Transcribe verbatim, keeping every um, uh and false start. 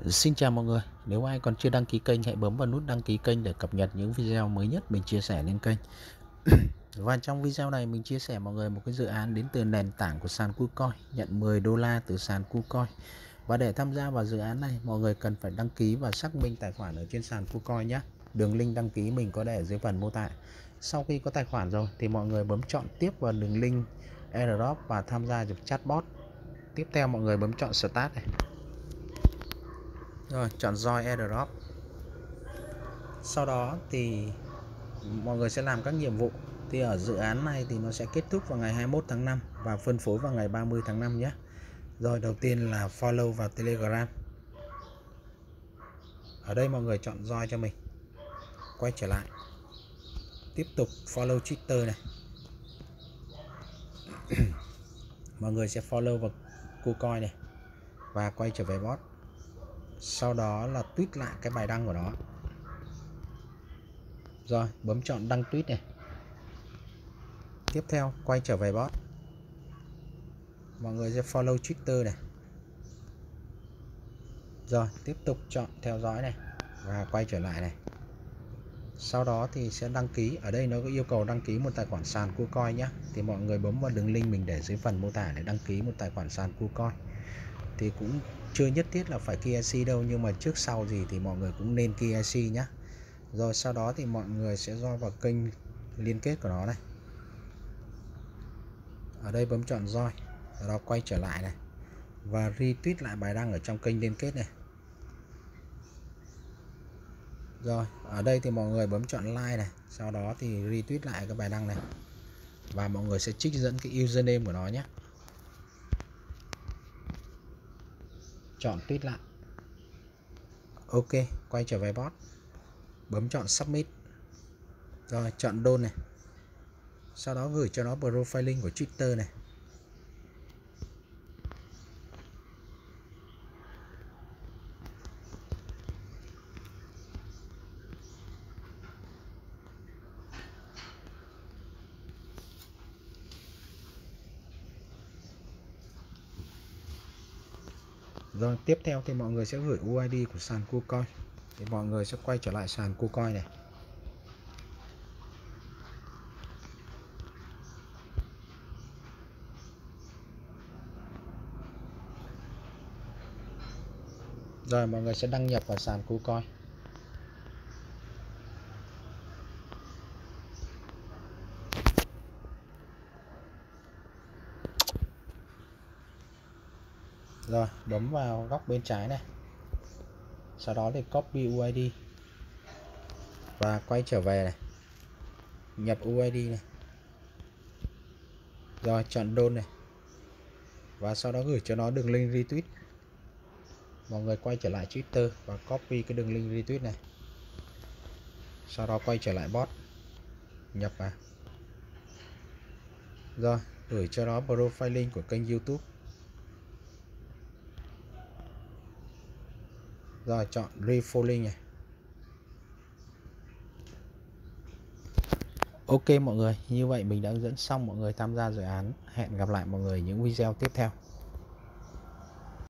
Xin chào mọi người, nếu ai còn chưa đăng ký kênh hãy bấm vào nút đăng ký kênh để cập nhật những video mới nhất mình chia sẻ lên kênh. Và trong video này mình chia sẻ mọi người một cái dự án đến từ nền tảng của sàn KuCoin, nhận mười đô la từ sàn KuCoin. Và để tham gia vào dự án này mọi người cần phải đăng ký và xác minh tài khoản ở trên sàn KuCoin nhé. Đường link đăng ký mình có để ở dưới phần mô tả. Sau khi có tài khoản rồi thì mọi người bấm chọn tiếp vào đường link airdrop và tham gia được chatbot. Tiếp theo mọi người bấm chọn Start này. Rồi chọn Join Airdrop. Sau đó thì mọi người sẽ làm các nhiệm vụ. Thì ở dự án này thì nó sẽ kết thúc vào ngày hai mươi mốt tháng năm và phân phối vào ngày ba mươi tháng năm nhé. Rồi đầu tiên là follow vào Telegram. Ở đây mọi người chọn join cho mình. Quay trở lại. Tiếp tục follow Twitter này. Mọi người sẽ follow vào KuCoin này và quay trở về bot. Sau đó là tweet lại cái bài đăng của nó. Rồi bấm chọn đăng tweet này. Tiếp theo quay trở về bot. Mọi người sẽ follow Twitter này. Rồi tiếp tục chọn theo dõi này và quay trở lại này. Sau đó thì sẽ đăng ký. Ở đây nó có yêu cầu đăng ký một tài khoản sàn KuCoin nhé. Thì mọi người bấm vào đường link mình để dưới phần mô tả để đăng ký một tài khoản sàn KuCoin. Thì cũng chưa nhất thiết là phải ca i xê đâu, nhưng mà trước sau gì thì mọi người cũng nên ca i xê nhé. Rồi sau đó thì mọi người sẽ join vào kênh liên kết của nó này. Ở đây bấm chọn join, sau đó quay trở lại này và retweet lại bài đăng ở trong kênh liên kết này. Rồi ở đây thì mọi người bấm chọn like này, sau đó thì retweet lại cái bài đăng này và mọi người sẽ trích dẫn cái username của nó nhé. Chọn tweet lại. Ok, quay trở về bot. Bấm chọn submit. Rồi chọn donate này. Sau đó gửi cho nó profile link của Twitter này. Rồi tiếp theo thì mọi người sẽ gửi u i đê của sàn KuCoin. Thì mọi người sẽ quay trở lại sàn KuCoin này. Rồi mọi người sẽ đăng nhập vào sàn KuCoin. Rồi bấm vào góc bên trái này. Sau đó thì copy u i đê và quay trở về này. Nhập u i đê này. Rồi chọn donate này. Và sau đó gửi cho nó đường link retweet. Mọi người quay trở lại Twitter và copy cái đường link retweet này. Sau đó quay trở lại bot. Nhập vào. Rồi gửi cho nó profile link của kênh YouTube. Rồi chọn refollow này. Ok mọi người, như vậy mình đã hướng dẫn xong mọi người tham gia dự án. Hẹn gặp lại mọi người những video tiếp theo.